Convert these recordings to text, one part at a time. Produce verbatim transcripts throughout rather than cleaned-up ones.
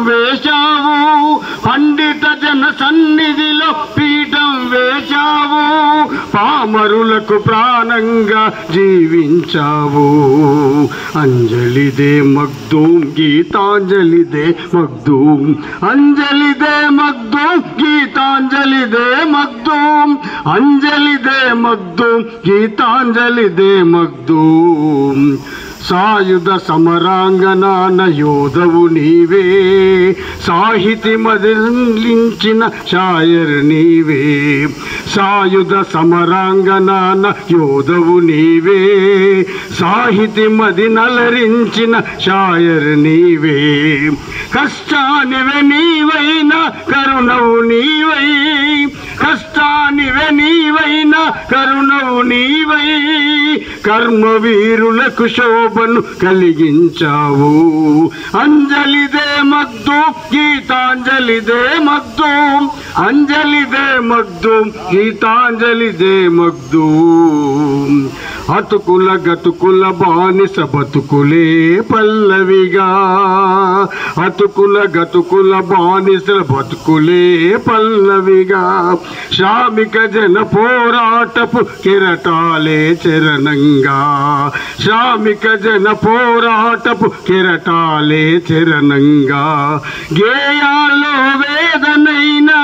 వేశావు, పండిత జన సన్నిధిలో పీఠం వేశావు, పామరులకు ప్రాణంగా జీవించావు. అంజలిదే మగ్దూమ్ గీతాంజలిదే మగ్దూమ్, అంజలిదే మగ్దూమ్ గీతాంజలిదే మగ్దూమ్, అంజలిదే మగ్దూమ్ గీతాంజలిదే మగ్దూమ్. సాయుధ సమరాంగనాన యోధవు నీవే, సాహితి మదిలించిన షాయర్ నీవే. సాయుధ సమరాంగనాన యోధవు నీవే, సాహితి మది నలరించిన షాయర్ నీవే. కష్టానివే నీవైనా కరుణవు నీవై, కష్టానివే నీవైనా కరుణవు నీవై, కర్మవీరులకు శోభను కలిగించావు. అంజలిదే మగ్దూమ్ గీతాంజలిదే మగ్దూమ్, అంజలిదే మగ్దూమ్ గీతాంజలిదే మగ్దూమ్. అతుకుల గతుకుల బానిస బతుకులే పల్లవిగా, అతుకుల గతుకుల బానిస బతుకులే పల్లవిగా, శ్రామిక జన పోరాటపు కెరటాలే చరణంగా, శ్రామిక జన పోరాటపు కెరటాలే చరణంగా. గేయాల్లో వేదనైనా,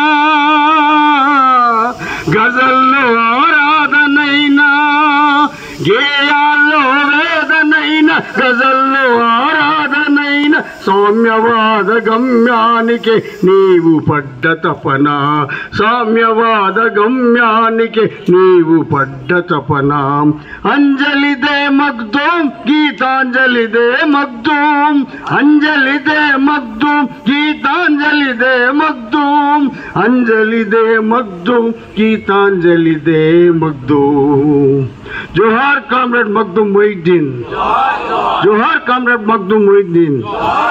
గజల్లో ఆరాధనైనా, గేయాల్లో వేదనైన గజల్లో ఆరాధనైన, సామ్యవాద గమ్యానికి నీవు పడ్డ తపన, సామ్యవాద గమ్యానికి నీవు పడ్డ తపన. అంజలిదే మగ్దూమ్ గీతాంజలిదే మగ్దూమ్, అంజలిదే మగ్దూమ్ గీతాంజలిదే మగ్దూమ్, అంజలిదే మగ్దూమ్ గీతాంజలిదే మగ్దూమ్. జోహార్ కామ్రేడ్ మగ్దూమ్ మొయినుద్దీన్, జోహార్ కామ్రేడ్ మగ్దూమ్ మొయినుద్దీన్.